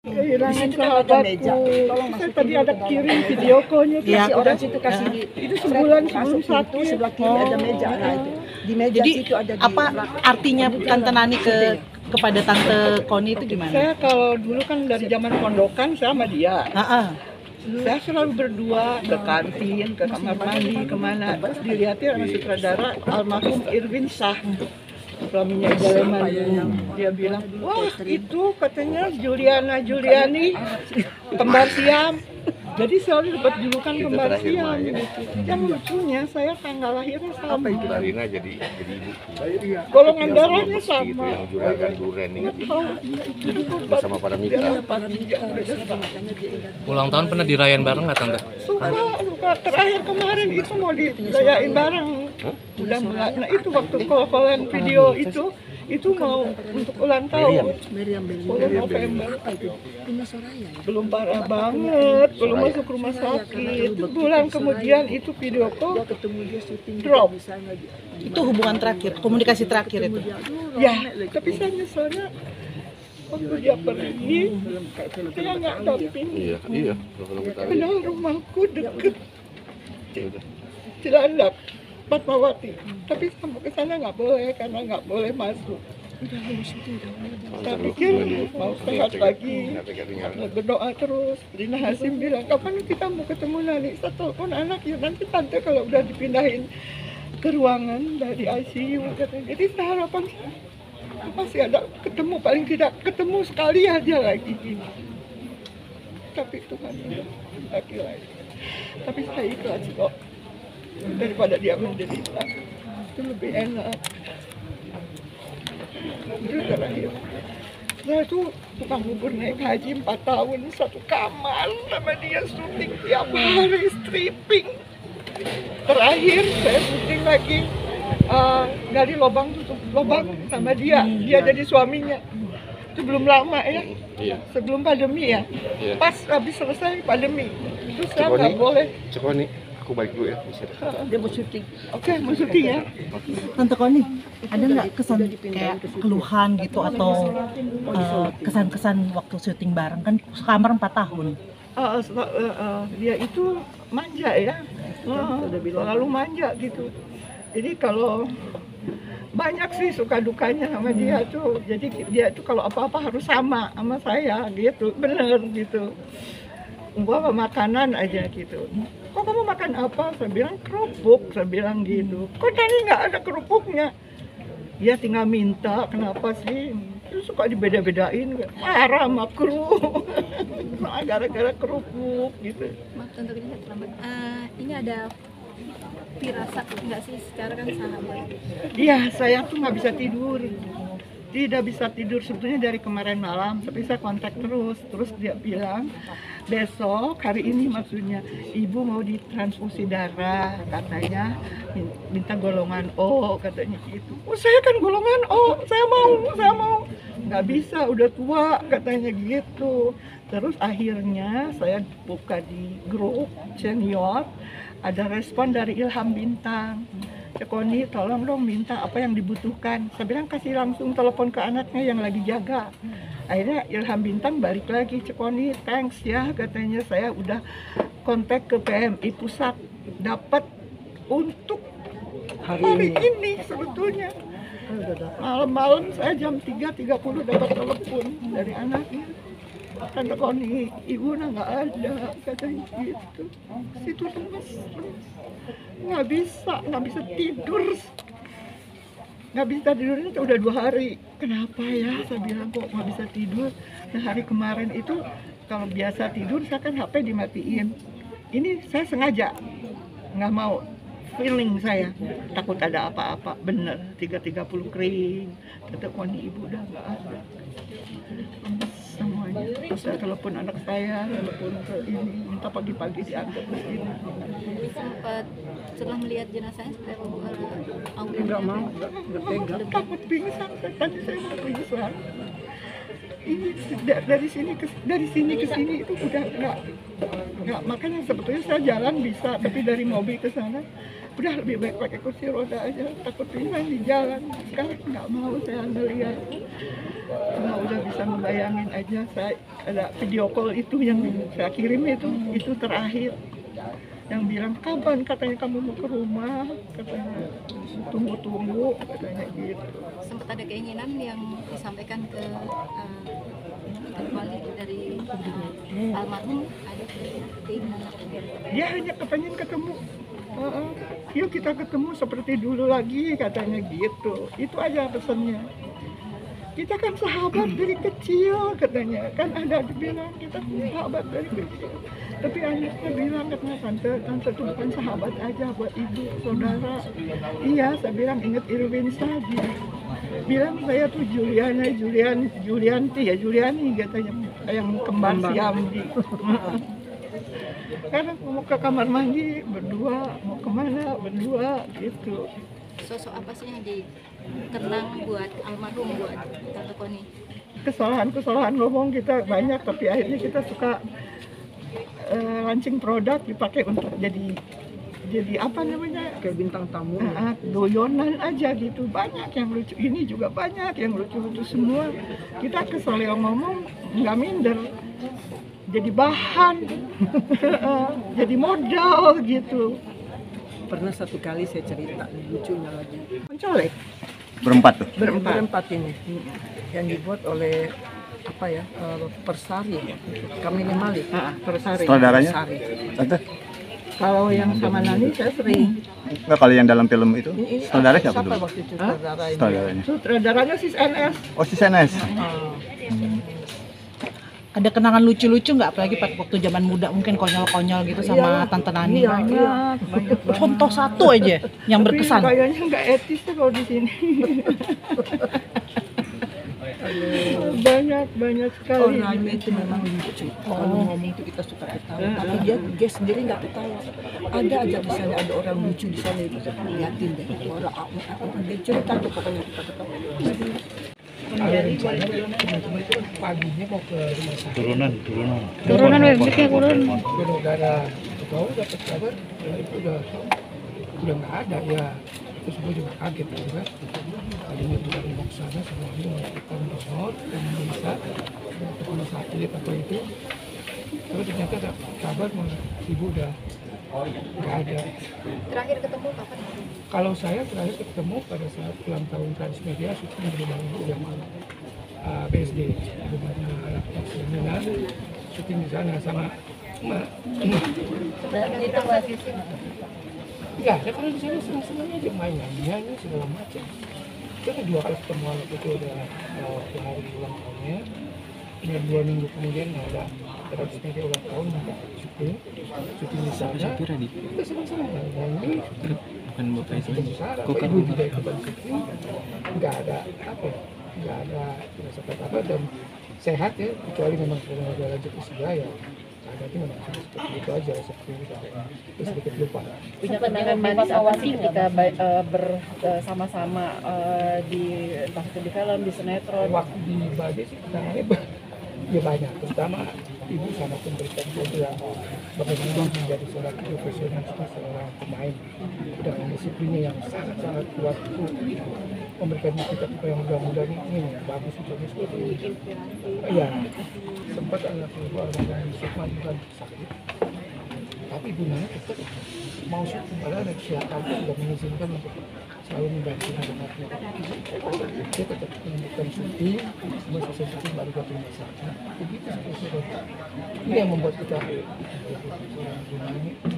Kehilangan sahabatku. Saya tadi ada kirim video call-nya Ya, kasih orang situ kasih itu sebulan sebelum satu sakit. sebelah kiri ada meja. Nah itu di meja Jadi situ ada apa artinya Tante Nani kepada Tante Koni itu gimana? Saya kalau dulu kan dari zaman pondokan saya sama dia. Saya selalu berdua ke kantin, ke kamar mandi, kemana. Terus dilihatin sama sutradara almarhum Irwin Shah, suaminya Jaleman. Dia bilang, wah itu katanya Juliani, kembar Siam. Jadi selalu dapat julukan kembar Siam. Gitu. Yang lucunya saya tanggal lahirnya sama. Marina jadi ibu. Golongan darahnya sama. Itu yang juragan duren ini sama para Iya, mika. Ulang tahun pernah dirayain bareng nggak Tante? Suka terakhir kemarin itu mau dirayain bareng. Udah mulai. Nah itu waktu call-callan video itu mau untuk ulang tahun 10 November. Belum parah banget, belum masuk rumah sakit. Bulan kemudian itu video call drop. Itu hubungan terakhir, komunikasi terakhir itu. Ya, tapi saya nyeselnya waktu dia pergi, saya nggak damping. Iya. Padahal rumahku deket Cilandak, Fatmawati. Tapi sampai ke sana nggak boleh karena nggak boleh masuk. Saya pikir mau sehat lagi, berdoa terus. Rina Hasim bilang, kapan kita mau ketemu Nani? Saya telepon anak, ya nanti tante kalau udah dipindahin ke ruangan dari ICU katanya. Jadi harapan saya masih ada ketemu, paling tidak ketemu sekali aja lagi. Tapi Tuhan laki-laki. Tapi saya ikhlas kok, daripada dia menderita. Itu lebih enak. Itu terakhir. Saya tuh tukang bubur naik haji 4 tahun, satu kamar sama dia syuting tiap hari, stripping. Terakhir saya syuting lagi gali lubang, tutup lubang sama dia jadi suaminya. Itu belum lama ya, sebelum pandemi ya. Pas habis selesai pandemi itu saya nggak boleh. Cekoni, aku balik dulu ya. Dia mau syuting. Oke, mau syuting ya. Tante Koni, ada nggak kesan kayak keluhan gitu atau kesan-kesan waktu syuting bareng kan sekamar 4 tahun? Dia itu manja ya, selalu manja gitu. Jadi kalau banyak sih suka dukanya sama dia tuh. Jadi dia tuh kalau apa-apa harus sama saya gitu, bener gitu. Gua makanan aja gitu. Kok kamu makan apa? Saya bilang kerupuk, saya bilang gitu. Kok tadi nggak ada kerupuknya? Dia tinggal minta, kenapa sih? Terus suka dibeda-bedain, marah sama kru. Gara-gara kerupuk gitu. Maaf Tante ini saya terlambat. Ini ada firasat nggak sih secara kan sahabat? Iya, saya tuh nggak bisa tidur. Tidak bisa tidur sebetulnya dari kemarin malam, tapi saya kontak terus dia bilang besok hari ini maksudnya ibu mau ditransfusi darah katanya, minta golongan O katanya gitu. Oh saya kan golongan O, saya mau nggak bisa udah tua katanya gitu. Terus akhirnya saya buka di grup senior, ada respon dari Ilham Bintang. Cekoni tolong dong minta apa yang dibutuhkan. Saya bilang kasih langsung telepon ke anaknya yang lagi jaga. Akhirnya Ilham Bintang balik lagi, Cekoni thanks ya katanya, saya udah kontak ke PMI pusat dapat untuk hari ini sebetulnya. Malam-malam saya jam 3.30 dapat telepon dari anaknya. Tante Koni, ibu nggak ada katanya gitu. Situ lemes. Nggak bisa tidur, itu udah 2 hari. Kenapa ya? Saya bilang kok nggak bisa tidur. Nah hari kemarin itu kalau biasa tidur saya kan HP dimatiin. Ini saya sengaja nggak mau, feeling saya takut ada apa-apa. Bener 3.30 kering. Kata Koni ibu udah nggak ada. Semuanya. Terus saya telepon anak saya, telepon ke ini, minta pagi-pagi diantar ke sini. Sempat setelah melihat jenazahnya seperti apa? Nggak mau, nggak pegang. Takut pingsan, tadi saya udah pingsan. Ini dari sini ke sini itu udah nggak, makanya sebetulnya saya jalan bisa, tapi dari mobil ke sana udah lebih baik pakai kursi roda aja, takut pingsan di jalan. Sekarang nggak mau saya ngeliat. Cuma udah bisa membayangin aja, saya ada video call itu yang saya kirim itu terakhir. Yang bilang, kapan katanya kamu mau ke rumah, katanya tunggu katanya gitu. Sempat ada keinginan yang disampaikan ke wali dari almarhum, ada keinginan Dia hanya kepengen ketemu. Yuk kita ketemu seperti dulu lagi katanya gitu. Itu aja pesannya. Kita kan sahabat dari kecil katanya. Kan ada dibilang kita sahabat dari kecil. Tapi anaknya bilang katanya tante itu bukan sahabat aja buat ibu, saudara. Iya, saya bilang ingat Irwin saja. Bilang saya tuh Juliani katanya, yang kembar si Amdi. Karena mau ke kamar mandi berdua, mau kemana berdua gitu. sosok apa sih yang dikenang buat almarhum, buat Tante Koni? Kesalahan ngomong kita banyak, tapi akhirnya kita suka launching produk dipakai untuk jadi apa namanya, Kayak bintang tamu. doyonan aja gitu. Banyak yang lucu, ini juga banyak yang lucu-lucu semua. Kita kesel yang ngomong nggak minder, jadi bahan jadi modal gitu. Pernah satu kali saya cerita, lucunya lagi. Mencolek Berempat tuh. Berempat ini yang dibuat oleh apa ya, Persari, kami Malik, Persari. Saudaranya? Persari. Tante, kalau yang sama Nani saya sering. enggak kalau yang dalam film itu, saudara siapa dulu? Waktu itu saudara ini? Saudaranya. Sutradaranya si NS. Oh, si Senes. Ada kenangan lucu-lucu nggak, apalagi waktu zaman muda mungkin konyol-konyol gitu sama Tante Nani? Banyak Contoh satu aja yang Tapi berkesan. kayaknya nggak etis tuh kalau di sini. banyak sekali. Orangnya itu memang lucu. Kalau ngomong itu kita suka ketawa, tapi dia sendiri nggak ketawa. Ada aja di sana, ada orang lucu di sana itu, liatin deh. Orang dia cerita tuh pokoknya kita ketawa. Paginya mau ke rumah sakit. Turunan webnya turun. Gara-gara tahu dapat kabar itu udah nggak ada ya. Terus gue juga kaget gitu kan. Tadinya juga di sana semuanya melakukan donor dan bisa ke rumah sakit atau itu. Terus ternyata ada kabar ibu udah nggak ada. Terakhir ketemu kapan? Kalau saya terakhir ketemu pada saat ulang tahun Transmedia syuting di rumah ibu yang mana BSD di rumahnya Milan, syuting di sana sama emak. Itu masih sih. Nggak ada, karena di sana senang-senang aja main nyanyi segala macam. Itu ada 2 kali ketemuan waktu itu udah waktu hari ulang tahunnya. Tinggal 2 minggu kemudian ada Transmedia ulang tahun syuting di sana. Kita senang-senang nyanyi. Bukan Bapak itu. Kok ibu juga ikutan syuting, nggak ada apa, nggak ada rasa apa dan sehat ya, kecuali memang sudah ada lanjut usia ya. Jadi memang seperti itu aja, seperti itu sedikit lupa. Punya kenangan manis apa sih ketika bersama-sama di entah itu di film, di sinetron? Waktu di Bade sih kenangannya ya banyak, terutama ibu sangat memberikan juga bagaimana menjadi seorang profesional, seorang pemain dengan disiplinnya yang sangat kuat, itu memberikan kita yang muda-muda ini bagus seperti itu. Ya sempat anak ibu ada Sukma juga sakit, tapi gunanya tetap mau syuting, padahal siapa sudah mengizinkan untuk selalu membantu anak-anaknya. Dia tetap melanjutkan syuting, semua selesai syuting baru ke rumah sakit. Begitu seterusnya. Ini yang membuat kita gunanya